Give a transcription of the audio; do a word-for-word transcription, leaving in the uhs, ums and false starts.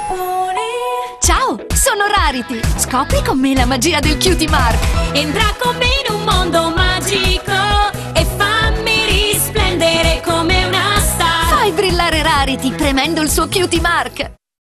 Ciao, sono Rarity. Scopri con me la magia del Cutie Mark. Entra con me in un mondo magico e fammi risplendere come una star. Fai brillare Rarity premendo il suo Cutie Mark.